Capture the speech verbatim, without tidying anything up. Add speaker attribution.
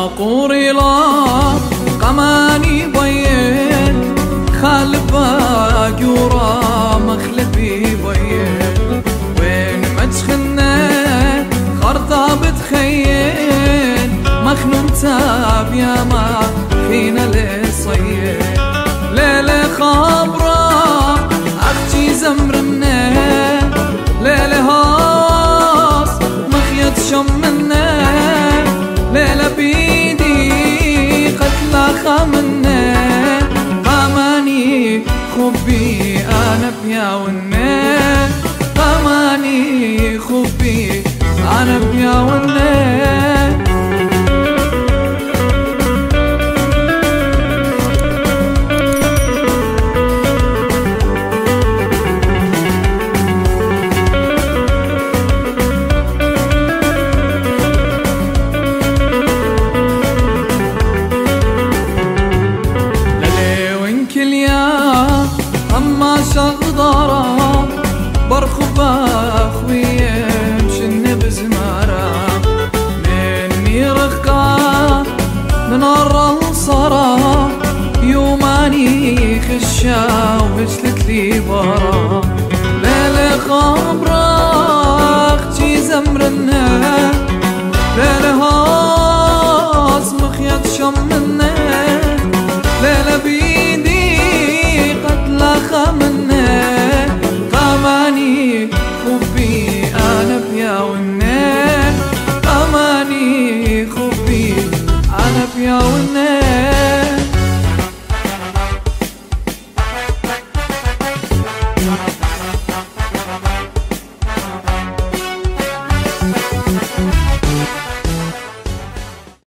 Speaker 1: قوري لا قماني بين خالبا جورا مخلبي بين وين ما تخنا خرطة بتخيل مخنون تاب يا ما فينا للصيد ليلة خابرة أختي زمرنا ليلة هاس مخيط شمنا ليلة بيدي قتلى خامنا قاماني خبي أنا بياونا قاماني خبي أنا بياونا شغضارة برخبة خويا مشن بزمارة مني رقا من الرنصرة يوماني خشا ومشلت لي برا ليلة خبرة اختي زمرنا ليلة هاس مخيط شمنا ليلة بيدي قتلى خمنا قاماني خبي أنا بياونا قاماني خبي أنا بياونا